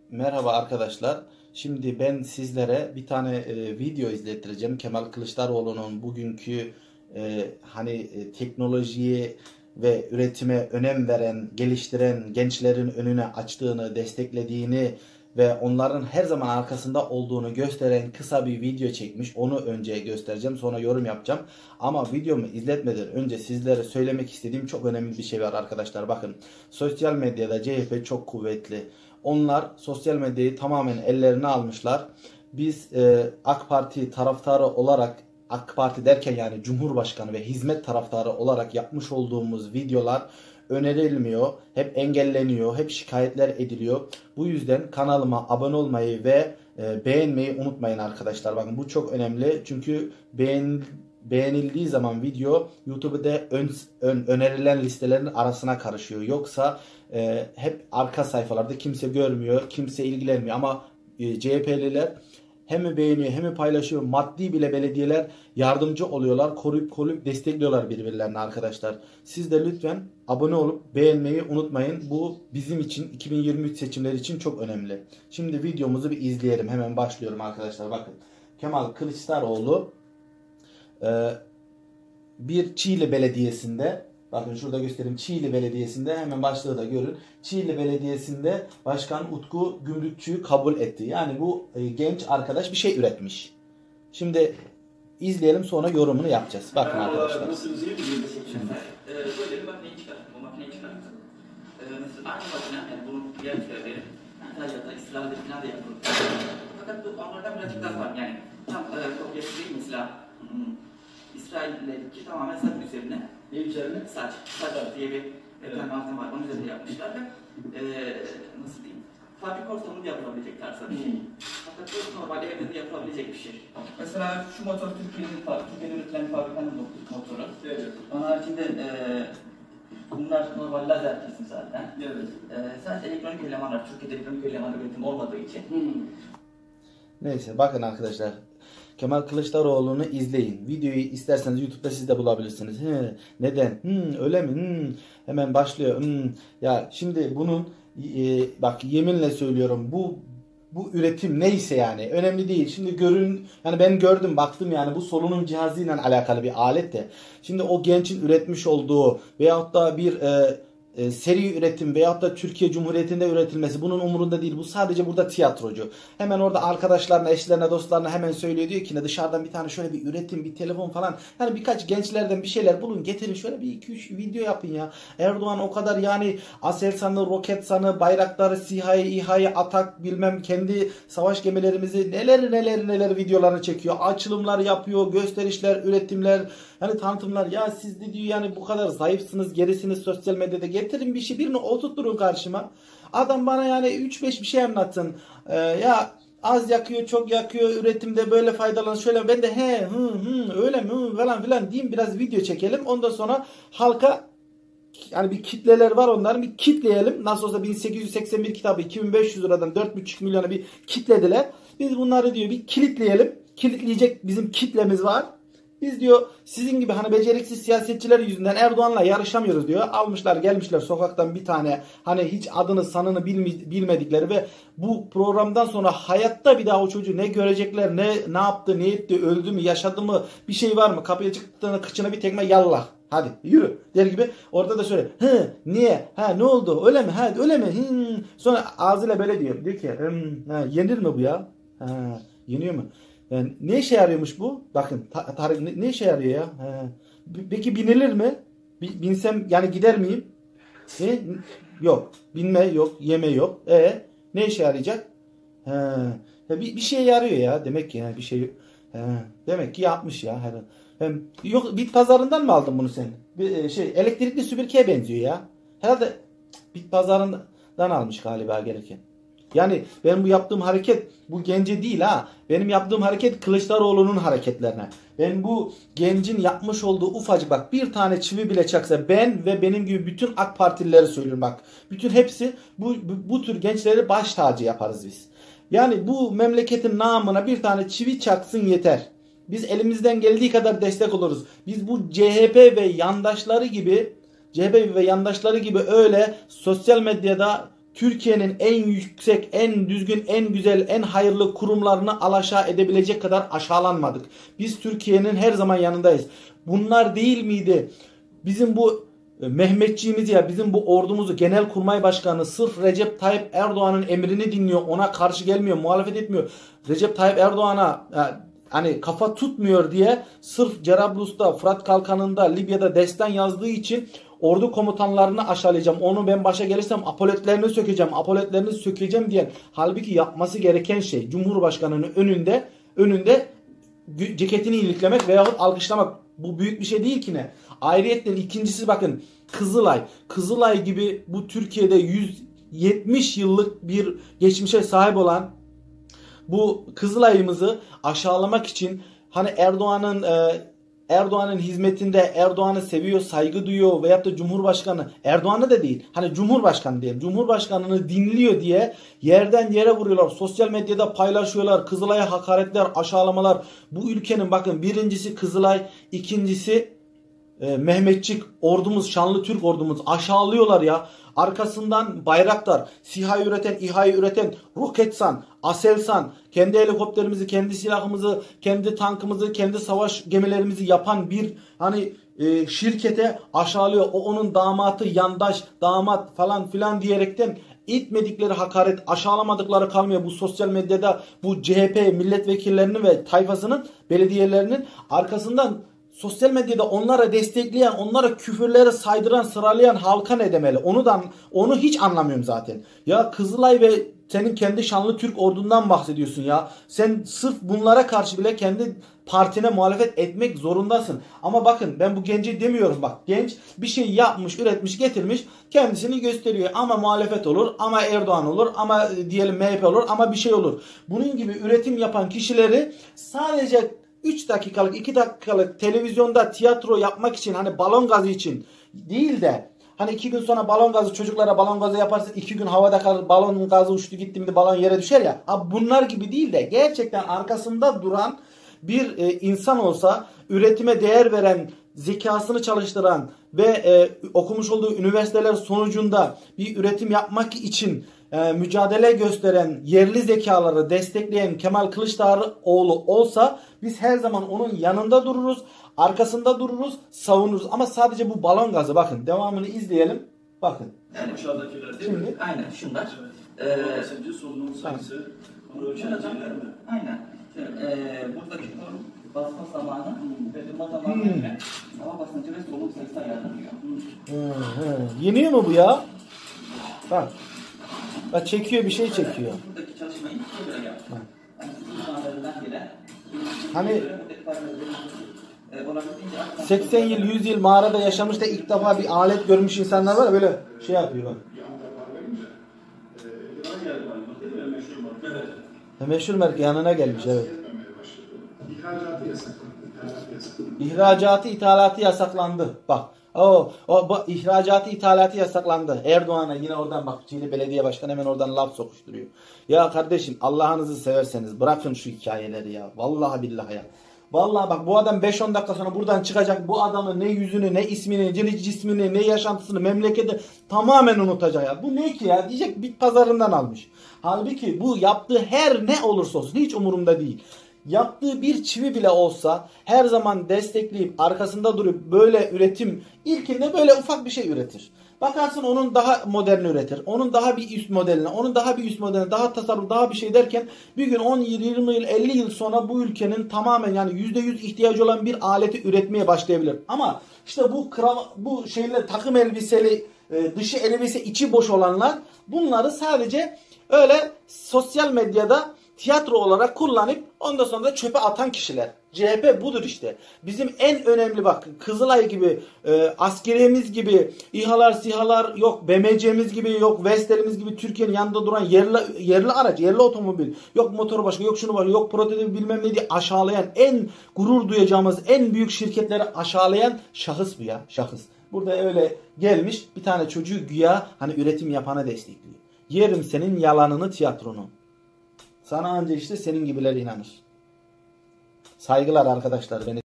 Merhaba arkadaşlar. Şimdi ben sizlere bir tane video izlettireceğim. Kemal Kılıçdaroğlu'nun bugünkü teknolojiye ve üretime önem veren, geliştiren gençlerin önüne açtığını, desteklediğini ve onların her zaman arkasında olduğunu gösteren kısa bir video çekmiş. Onu önce göstereceğim, sonra yorum yapacağım. Ama videomu izletmeden önce sizlere söylemek istediğim çok önemli bir şey var arkadaşlar. Bakın, sosyal medyada CHP çok kuvvetli. Onlar sosyal medyayı tamamen ellerine almışlar. Biz AK Parti taraftarı olarak, AK Parti derken yani Cumhurbaşkanı ve hizmet taraftarı olarak yapmış olduğumuz videolar önerilmiyor. Hep engelleniyor, hep şikayetler ediliyor. Bu yüzden kanalıma abone olmayı ve beğenmeyi unutmayın arkadaşlar. Bakın, bu çok önemli. Çünkü beğenildiği zaman video YouTube'da önerilen listelerin arasına karışıyor. Yoksa hep arka sayfalarda kimse görmüyor, kimse ilgilenmiyor. Ama CHP'liler hem beğeniyor hem paylaşıyor. Maddi bile belediyeler yardımcı oluyorlar. Koruyup destekliyorlar birbirlerini arkadaşlar. Siz de lütfen abone olup beğenmeyi unutmayın. Bu bizim için 2023 seçimleri için çok önemli. Şimdi videomuzu bir izleyelim. Hemen başlıyorum arkadaşlar. Bakın, Kemal Kılıçdaroğlu bir Çiğli Belediyesi'nde, bakın şurada göstereyim, Çiğli Belediyesi'nde, hemen başlığı da görün. Çiğli Belediyesi'nde Başkan Utku Gümrükçü'yü kabul etti. Yani bu genç arkadaş bir şey üretmiş. Şimdi izleyelim, sonra yorumunu yapacağız. Bakın arkadaşlar. Nasılsınız, iyi misiniz? Böyle bir makineyi çıkarttım. O makineyi çıkarttım. Mesela aynı makine, yani bunu diğer ülkelerde, Antalya'da, İsrail'de falan da yapılır. Fakat bu onlardan birazcık daha var. Yani tam kopyası değil mesela. İsrail'deki tamamen saç üzerine. Ne üzerine? Saç diye bir malzeme var. Onun üzerine yapmışlar ve nasıl diyeyim? Fabrika ortamında yapılabilecek tarzda bir şey. Fakat bu normal evde de yapılabilecek bir şey. Mesela şu motor Türkiye'de üretilen fabrikanın motoru. Evet. Onun haricinde bunlar normal lazer kesim zaten. Evet. Sadece elektronik elemanlar, Türkiye'de elektronik eleman üretim olmadığı için. Neyse, bakın arkadaşlar. Kemal Kılıçdaroğlu'nu izleyin. Videoyu isterseniz YouTube'da siz de bulabilirsiniz. Neden? Öyle mi? Hemen başlıyor. Ya şimdi bunun bak, yeminle söylüyorum, bu üretim neyse yani önemli değil. Şimdi yani ben gördüm, baktım, yani bu solunum cihazıyla alakalı bir alet de. Şimdi o gençin üretmiş olduğu veyahut da bir seri üretim veyahut da Türkiye Cumhuriyeti'nde üretilmesi bunun umurunda değil. Bu sadece burada tiyatrocu. Hemen orada arkadaşlarına, eşlerine, dostlarına hemen söylüyor, diyor ki ne, dışarıdan bir tane şöyle bir üretim, bir telefon falan. Yani birkaç gençlerden bir şeyler bulun, getirin, şöyle bir 2-3 video yapın ya. Erdoğan o kadar yani Aselsan'ı, Roketsan'ı, Bayraktar'ı, SİHA'yı, İHA'yı, Atak, bilmem kendi savaş gemilerimizi, neler videolarını çekiyor. Açılımlar yapıyor, gösterişler, üretimler, yani tanıtımlar. Ya siz de diyor yani bu kadar zayıfsınız, gerisiniz sosyal medyada, getirin bir şey, birini oturtturun karşıma. Adam bana yani 3-5 bir şey anlatsın. Ya az yakıyor, çok yakıyor, üretimde böyle faydalan, şöyle, ben de öyle mi falan filan diyeyim, biraz video çekelim. Ondan sonra halka, yani bir kitleler var, onların bir kitleyelim. Nasıl olsa 1881 kitabı 2500 liradan 4,5 milyona bir kitlediler. Biz bunları diyor bir kilitleyelim. Kilitleyecek bizim kitlemiz var. Biz diyor sizin gibi hani beceriksiz siyasetçiler yüzünden Erdoğan'la yarışamıyoruz diyor. Almışlar, gelmişler sokaktan bir tane hani hiç adını sanını bilmedikleri ve bu programdan sonra hayatta bir daha o çocuğu ne görecekler, ne yaptı, ne etti, öldü mü, yaşadı mı, bir şey var mı, kapıya çıktığında kıçına bir tekme, yallah hadi yürü der gibi. Orada da şöyle niye, ne oldu, öyle mi, öyle mi, sonra ağzıyla böyle diyor ki yenir mi bu ya, yeniyor mu? Yani ne işe yarıyormuş bu? Bakın ne işe yarıyor ya? Peki binilir mi? Binsem yani gider miyim? Yok. Binme yok. Yeme yok. Ne işe yarayacak? Bir şeye yarıyor ya. Demek ki yani bir şey. Demek ki yapmış ya. Yok, bit pazarından mı aldın bunu sen? Elektrikli süpürgeye benziyor ya. Herhalde bit pazarından almış galiba gereken. Yani benim bu yaptığım hareket bu gence değil ha. Benim yaptığım hareket Kılıçdaroğlu'nun hareketlerine. Ben bu gencin yapmış olduğu ufacık, bak bir tane çivi bile çaksa, ben ve benim gibi bütün AK Partilileri söylüyorum bak. Bütün hepsi bu tür gençleri baş tacı yaparız biz. Yani bu memleketin namına bir tane çivi çaksın yeter. Biz elimizden geldiği kadar destek oluruz. Biz bu CHP ve yandaşları gibi öyle sosyal medyada Türkiye'nin en yüksek, en düzgün, en güzel, en hayırlı kurumlarını alaşağı edebilecek kadar aşağılanmadık. Biz Türkiye'nin her zaman yanındayız. Bunlar değil miydi? Bizim bu Mehmetçiğimiz ya, bizim bu ordumuzu Genelkurmay Başkanı sırf Recep Tayyip Erdoğan'ın emrini dinliyor. Ona karşı gelmiyor, muhalefet etmiyor. Recep Tayyip Erdoğan'a hani kafa tutmuyor diye sırf Cerablus'ta, Fırat Kalkanı'nda, Libya'da destan yazdığı için ordu komutanlarını aşağılayacağım. Onu ben başa gelirsem apoletlerini sökeceğim, apoletlerini sökeceğim diyen, halbuki yapması gereken şey Cumhurbaşkanı'nın önünde ceketini iliklemek veyahut alkışlamak. Bu büyük bir şey değil ki ne? Ayrıyetten ikincisi bakın, Kızılay. Kızılay gibi bu Türkiye'de 170 yıllık bir geçmişe sahip olan bu Kızılay'ımızı aşağılamak için hani Erdoğan'ın hizmetinde, Erdoğan'ı seviyor, saygı duyuyor veyahut da Cumhurbaşkanı, Erdoğan'ı da değil, hani Cumhurbaşkanı diyelim, Cumhurbaşkanı'nı dinliyor diye yerden yere vuruyorlar. Sosyal medyada paylaşıyorlar. Kızılay'a hakaretler, aşağılamalar. Bu ülkenin bakın birincisi Kızılay, ikincisi Mehmetçik ordumuz, şanlı Türk ordumuz aşağılıyorlar ya. Arkasından Bayraktar, SİHA üreten, İHA'yı üreten, Roketsan, Aselsan, kendi helikopterimizi, kendi silahımızı, kendi tankımızı, kendi savaş gemilerimizi yapan bir şirkete aşağılıyor. O onun damatı, yandaş, damat falan filan diyerekten itmedikleri hakaret, aşağılamadıkları kalmıyor. Bu sosyal medyada bu CHP milletvekillerinin ve tayfasının, belediyelerinin arkasından sosyal medyada onlara destekleyen, onlara küfürleri saydıran, sıralayan halka ne demeli? Onu hiç anlamıyorum zaten. Ya Kızılay ve senin kendi şanlı Türk ordundan bahsediyorsun ya. Sen sırf bunlara karşı bile kendi partine muhalefet etmek zorundasın. Ama bakın ben bu genci demiyorum bak. Genç bir şey yapmış, üretmiş, getirmiş, kendisini gösteriyor. Ama muhalefet olur, ama Erdoğan olur, ama diyelim MHP olur, ama bir şey olur. Bunun gibi üretim yapan kişileri sadece 3 dakikalık, 2 dakikalık televizyonda tiyatro yapmak için, hani balon gazı için değil de hani 2 gün sonra balon gazı, çocuklara balon gazı yaparsın, 2 gün havada kalır, balon gazı uçtu gitti mi balon yere düşer ya. Abi bunlar gibi değil de gerçekten arkasında duran bir insan olsa, üretime değer veren, zekasını çalıştıran ve okumuş olduğu üniversiteler sonucunda bir üretim yapmak için mücadele gösteren, yerli zekaları destekleyen Kemal Kılıçdaroğlu olsa biz her zaman onun yanında dururuz, arkasında dururuz, savunuruz. Ama sadece bu balon gazı, bakın devamını izleyelim. Bakın. Yani aşağıdakiler değil mi? Şimdi, aynen şunlar. Bahsedince solunum sayısı, aynen. Buradaki basma zamanı ve durma zamanı ile hava basıncı ve solunum sayısı ayarlanıyor. Yeniyor mu bu ya? Bak. Bak çekiyor, bir şey çekiyor. Buradaki çalışmayı ikiye göre yaptık. Yani sizin sağlarından gelen hani 80 yıl, 100 yıl mağarada yaşamış da ilk defa bir alet görmüş insanlar var ya, böyle şey yapıyor bak. Meşhur marka yanına gelmiş, evet. İhracatı, ithalatı yasaklandı. Bak. İhracatı, ithalatı yasaklandı. Erdoğan'a yine oradan bak, Çiğli Belediye Başkanı hemen oradan laf sokuşturuyor. Ya kardeşim Allah'ınızı severseniz bırakın şu hikayeleri ya. Vallahi billahi ya. Vallahi bak, bu adam 5-10 dakika sonra buradan çıkacak. Bu adamın ne yüzünü, ne ismini, cismini, ne yaşantısını, memleketi tamamen unutacak ya. Bu ne ki ya? Diyecek bit pazarından almış. Halbuki bu yaptığı her ne olursa olsun hiç umurumda değil. Yaptığı bir çivi bile olsa her zaman destekleyip arkasında durup böyle üretim, ilkinde böyle ufak bir şey üretir. Bakarsın onun daha modern üretir. Onun daha bir üst modeline, onun daha bir üst modeline, daha tasarruf, daha bir şey derken bir gün 10 yıl, 20 yıl, 50 yıl sonra bu ülkenin tamamen yani %100 ihtiyacı olan bir aleti üretmeye başlayabilir. Ama işte bu şeyle takım elbiseli, dışı elbise içi boş olanlar bunları sadece öyle sosyal medyada tiyatro olarak kullanıp ondan sonra da çöpe atan kişiler. CHP budur işte. Bizim en önemli bak Kızılay gibi, askeriyemiz gibi, İHA'lar, SİHA'lar yok, BMC'miz gibi, yok Vestel'imiz gibi Türkiye'nin yanında duran yerli araç, yerli otomobil, yok motor başka, yok şunu var, yok prototip bilmem ne diye aşağılayan, en gurur duyacağımız en büyük şirketleri aşağılayan şahıs bu ya, şahıs. Burada öyle gelmiş bir tane çocuğu güya hani üretim yapana destekliyor. Yerim senin yalanını, tiyatronu. Sana anca işte senin gibiler inanır. Saygılar arkadaşlar. Beni